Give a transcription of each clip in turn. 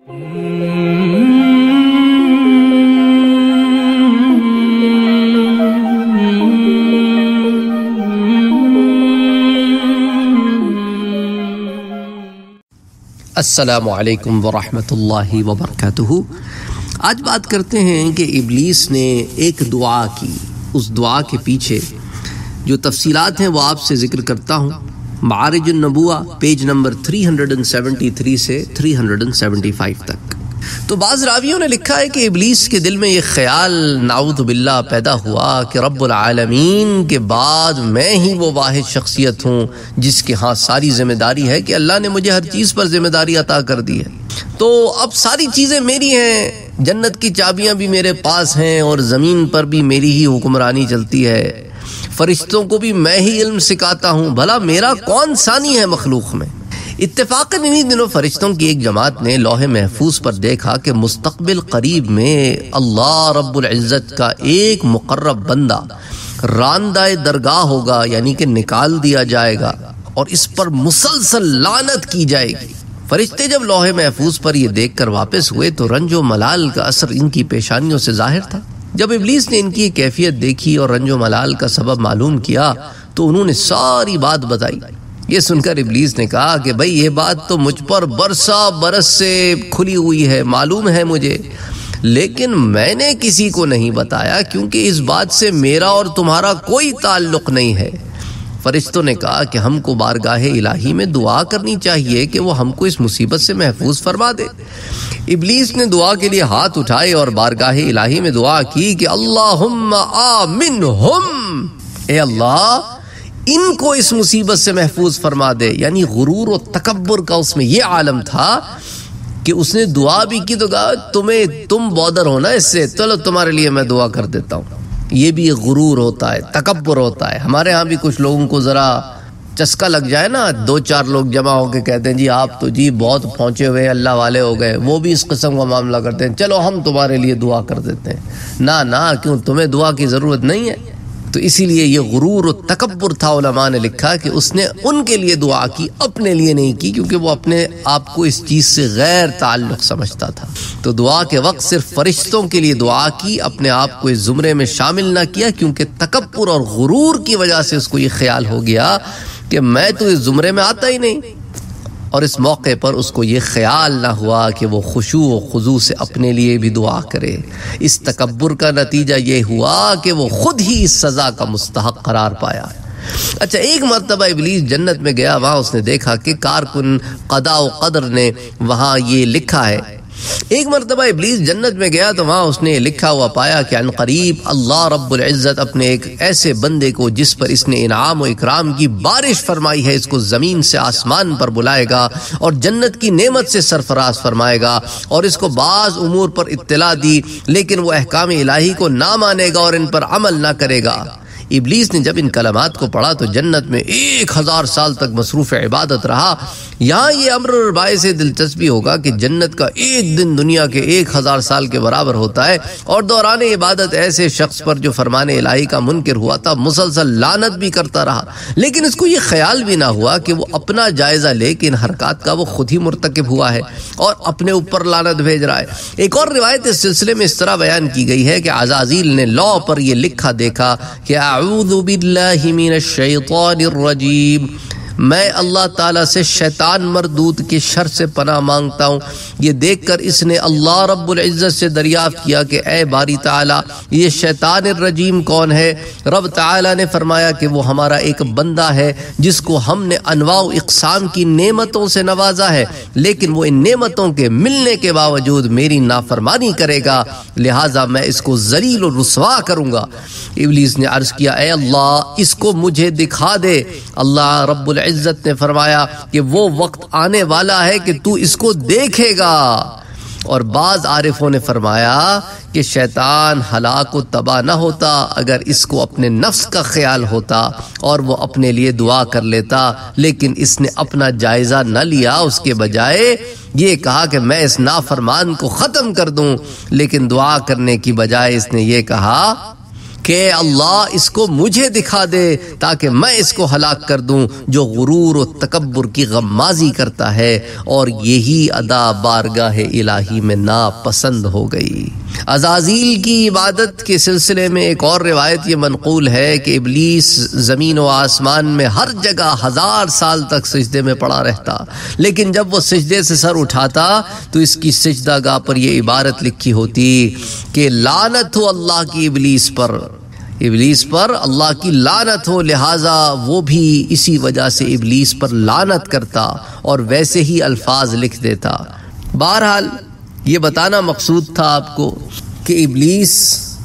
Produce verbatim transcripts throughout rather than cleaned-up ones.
السلام علیکم ورحمۃ اللہ وبرکاتہ۔ آج بات کرتے ہیں کہ ابلیس نے ایک دعا کی، اس دعا کے پیچھے جو تفصیلات ہیں وہ آپ سے ذکر کرتا ہوں۔ معارج النبوہ پیج نمبر تین سو ستہتر سے تین سو پچہتر تک۔ تو بعض راویوں نے لکھا ہے کہ ابلیس کے دل میں یہ خیال نعوذ باللہ پیدا ہوا کہ رب العالمین کے بعد میں ہی وہ واحد شخصیت ہوں جس کے ہاں ساری ذمہ داری ہے، کہ اللہ نے مجھے ہر چیز پر ذمہ داری عطا کر دی ہے، تو اب ساری چیزیں میری ہیں، جنت کی چابیاں بھی میرے پاس ہیں اور زمین پر بھی میری ہی حکمرانی چلتی ہے، فرشتوں کو بھی میں ہی علم سکھاتا ہوں، بھلا میرا کون ثانی ہے مخلوق میں۔ اتفاقاً انہی دنوں فرشتوں کی ایک جماعت نے لوح محفوظ پر دیکھا کہ مستقبل قریب میں اللہ رب العزت کا ایک مقرب بندہ راندہ درگاہ ہوگا، یعنی کہ نکال دیا جائے گا اور اس پر مسلسل لعنت کی جائے گی۔ فرشتے جب لوح محفوظ پر یہ دیکھ کر واپس ہوئے تو رنج و ملال کا اثر ان کی پیشانیوں سے ظاہر تھا۔ جب ابلیس نے ان کی کیفیت دیکھی اور رنج و ملال کا سبب معلوم کیا تو انہوں نے ساری بات بتائی۔ یہ سن کر ابلیس نے کہا کہ بھئی یہ بات تو مجھ پر برسا برس سے کھلی ہوئی ہے، معلوم ہے مجھے، لیکن میں نے کسی کو نہیں بتایا کیونکہ اس بات سے میرا اور تمہارا کوئی تعلق نہیں ہے۔ فرشتوں نے کہا کہ ہم کو بارگاہ الہی میں دعا کرنی چاہیے کہ وہ ہم کو اس مصیبت سے محفوظ فرما دے۔ ابلیس نے دعا کے لیے ہاتھ اٹھائے اور بارگاہ الہی میں دعا کی کہ اللہم آمنہم، اے اللہ ان کو اس مصیبت سے محفوظ فرما دے۔ یعنی غرور و تکبر کا اس میں یہ عالم تھا کہ اس نے دعا بھی کی تو کہا تمہیں تم بودر ہونا اس سے، چلو تمہارے لیے میں دعا کر دیتا ہوں۔ یہ بھی غرور ہوتا ہے، تکبر ہوتا ہے۔ ہمارے ہاں بھی کچھ لوگوں کو ذرا چسکا لگ جائے نا، دو چار لوگ جمع ہو کے کہتے ہیں جی آپ تو جی بہت پہنچے ہوئے اللہ والے ہو گئے، وہ بھی اس قسم کا معاملہ کرتے ہیں، چلو ہم تمہارے لیے دعا کر دیتے ہیں۔ نہ نہ، کیوں تمہیں دعا کی ضرورت نہیں ہے؟ تو اسی لیے یہ غرور و تکبر تھا۔ علماء نے لکھا کہ اس نے ان کے لیے دعا کی، اپنے لیے نہیں کی، کیونکہ وہ اپنے آپ کو اس چیز سے غیر تعلق سمجھتا تھا۔ تو دعا کے وقت صرف فرشتوں کے لیے دعا کی، اپنے آپ کو اس زمرے میں شامل نہ کیا، کیونکہ تکبر اور غرور کی وجہ سے اس کو یہ خیال ہو گیا کہ میں تو اس زمرے میں آتا ہی نہیں، اور اس موقع پر اس کو یہ خیال نہ ہوا کہ وہ خشوع و خضوع سے اپنے لیے بھی دعا کرے۔ اس تکبر کا نتیجہ یہ ہوا کہ وہ خود ہی اس سزا کا مستحق قرار پایا۔ اچھا، ایک مرتبہ ابلیس جنت میں گیا، وہاں اس نے دیکھا کہ کارکن قضاء و قدر نے وہاں یہ لکھا ہے۔ ایک مرتبہ ابلیس جنت میں گیا تو وہاں اس نے لکھا ہوا پایا کہ عن قریب اللہ رب العزت اپنے ایک ایسے بندے کو جس پر اس نے انعام و اکرام کی بارش فرمائی ہے، اس کو زمین سے آسمان پر بلائے گا اور جنت کی نعمت سے سرفراز فرمائے گا، اور اس کو بعض امور پر اطلاع دی لیکن وہ احکام الہی کو نہ مانے گا اور ان پر عمل نہ کرے گا۔ ابلیس نے جب ان کلمات کو پڑھا تو جنت میں ایک ہزار سال تک مصروف عبادت رہا۔ یہاں یہ امر باعث دلچسپی ہوگا کہ جنت کا ایک دن دنیا کے ایک ہزار سال کے برابر ہوتا ہے، اور دوران عبادت ایسے شخص پر جو فرمان الہی کا منکر ہوا تھا مسلسل لعنت بھی کرتا رہا، لیکن اس کو یہ خیال بھی نہ ہوا کہ وہ اپنا جائزہ لے کہ ان حرکات کا وہ خود ہی مرتکب ہوا ہے اور اپنے اوپر لعنت بھیج رہا ہے۔ ایک اور روایت اس سلسلے میں اس طرح بیان کی گئی ہے کہ عزازیل نے لوح پر یہ لکھا دیکھا کہ اعوذ باللہ من الشیطان الرجیم، میں اللہ تعالیٰ سے شیطان مردود کے شر سے پناہ مانگتا ہوں۔ یہ دیکھ کر اس نے اللہ رب العزت سے دریافت کیا کہ اے باری تعالیٰ یہ شیطان الرجیم کون ہے؟ رب تعالیٰ نے فرمایا کہ وہ ہمارا ایک بندہ ہے جس کو ہم نے انواع و اقسام کی نعمتوں سے نوازا ہے، لیکن وہ ان نعمتوں کے ملنے کے باوجود میری نافرمانی کرے گا، لہٰذا میں اس کو ذلیل و رسوا کروں گا۔ ابلیس نے عرض کیا اے اللہ اس کو مجھے دکھا دے۔ اللہ رب العزت نے فرمایا کہ وہ وقت آنے والا ہے کہ تو اس کو دیکھے گا۔ اور بعض عارفوں نے فرمایا کہ شیطان ہلاک و تباہ نہ ہوتا اگر اس کو اپنے نفس کا خیال ہوتا اور وہ اپنے لیے دعا کر لیتا، لیکن اس نے اپنا جائزہ نہ لیا، اس کے بجائے یہ کہا کہ میں اس نافرمان کو ختم کر دوں، لیکن دعا کرنے کی بجائے اس نے یہ کہا کہ اللہ اس کو مجھے دکھا دے تاکہ میں اس کو ہلاک کر دوں جو غرور و تکبر کی غمازی کرتا ہے، اور یہی ادا بارگاہ الہی میں ناپسند ہو گئی۔ عزازیل کی عبادت کے سلسلے میں ایک اور روایت یہ منقول ہے کہ ابلیس زمین و آسمان میں ہر جگہ ہزار سال تک سجدے میں پڑا رہتا، لیکن جب وہ سجدے سے سر اٹھاتا تو اس کی سجدہ گاہ پر یہ عبارت لکھی ہوتی کہ لعنت ہو اللہ کی ابلیس پر، ابلیس پر اللہ کی لعنت ہو، لہٰذا وہ بھی اسی وجہ سے ابلیس پر لعنت کرتا اور ویسے ہی الفاظ لکھ دیتا۔ بہرحال یہ بتانا مقصود تھا آپ کو کہ ابلیس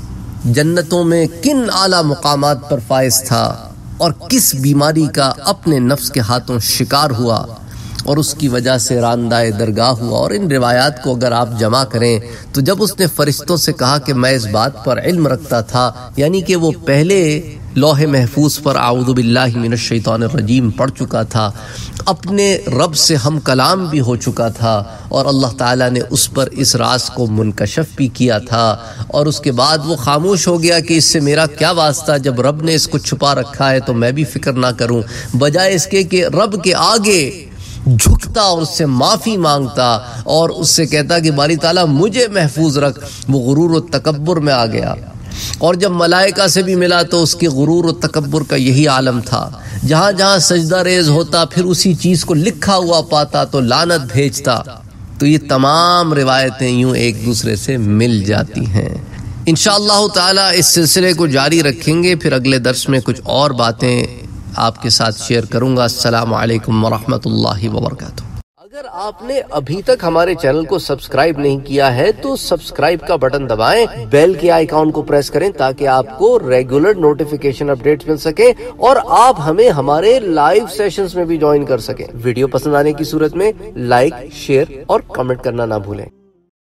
جنتوں میں کن اعلیٰ مقامات پر فائز تھا اور کس بیماری کا اپنے نفس کے ہاتھوں شکار ہوا اور اس کی وجہ سے راندائے درگاہ ہوا۔ اور ان روایات کو اگر آپ جمع کریں تو جب اس نے فرشتوں سے کہا کہ میں اس بات پر علم رکھتا تھا، یعنی کہ وہ پہلے لوح محفوظ پر اعوذ باللہ من الشیطان الرجیم پڑھ چکا تھا، اپنے رب سے ہم کلام بھی ہو چکا تھا، اور اللہ تعالیٰ نے اس پر اس راز کو منکشف بھی کیا تھا، اور اس کے بعد وہ خاموش ہو گیا کہ اس سے میرا کیا واسطہ، جب رب نے اس کو چھپا رکھا ہے تو میں بھی فکر نہ کروں، بجائے اس کے کہ رب کے آگے جھکتا اور اس سے معافی مانگتا اور اس سے کہتا کہ باری تعالیٰ مجھے محفوظ رکھ۔ وہ غرور و تکبر میں آ گیا، اور جب ملائکہ سے بھی ملا تو اس کے غرور و تکبر کا یہی عالم تھا، جہاں جہاں سجدہ ریز ہوتا پھر اسی چیز کو لکھا ہوا پاتا تو لعنت بھیجتا۔ تو یہ تمام روایتیں یوں ایک دوسرے سے مل جاتی ہیں۔ انشاءاللہ تعالی اس سلسلے کو جاری رکھیں گے، پھر اگلے درس میں کچھ اور باتیں آپ کے ساتھ شیئر کروں گا۔ السلام علیکم ورحمۃ اللہ وبرکاتہ۔ اگر آپ نے ابھی تک ہمارے چینل کو سبسکرائب نہیں کیا ہے تو سبسکرائب کا بٹن دبائیں، بیل کے آئیکن کو پریس کریں تاکہ آپ کو ریگولر نوٹیفیکیشن اپڈیٹس مل سکے اور آپ ہمیں ہمارے لائیو سیشنز میں بھی جوائن کر سکیں۔ ویڈیو پسند آنے کی صورت میں لائک، شیئر اور کمنٹ کرنا نہ بھولیں۔